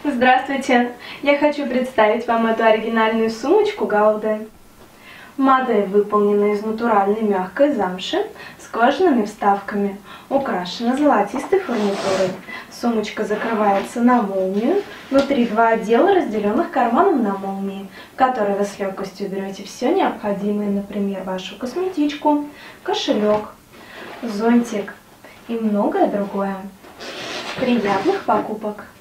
Здравствуйте! Я хочу представить вам эту оригинальную сумочку Гаудэ. Модель выполнена из натуральной мягкой замши с кожаными вставками, украшена золотистой фурнитурой. Сумочка закрывается на молнию, внутри два отдела, разделенных карманом на молнии, в которые вы с легкостью берете все необходимое, например, вашу косметичку, кошелек, зонтик и многое другое. Приятных покупок!